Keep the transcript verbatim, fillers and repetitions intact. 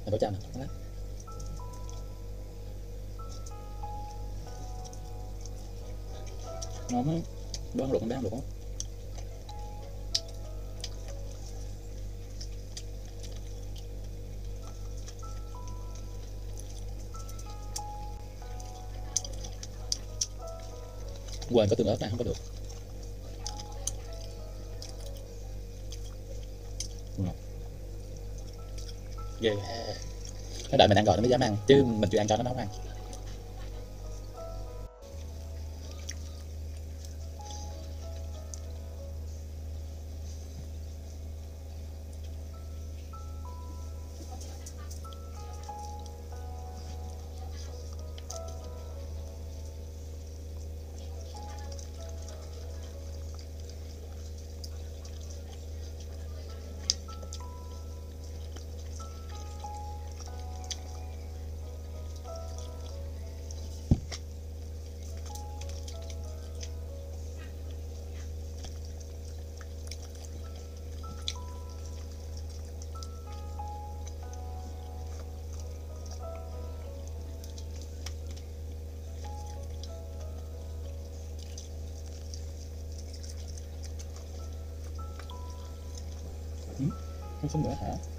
Mình có chao nè, đó. Ngon á, bữa ăn luộc con bé ăn luộc á. Quên có tương ớt này không có được. Ngon. Ghê. Nó đợi mình ăn rồi nó mới dám ăn, chứ mình chưa ăn cho nó nấu ăn. Ừm, không xin nữa hả?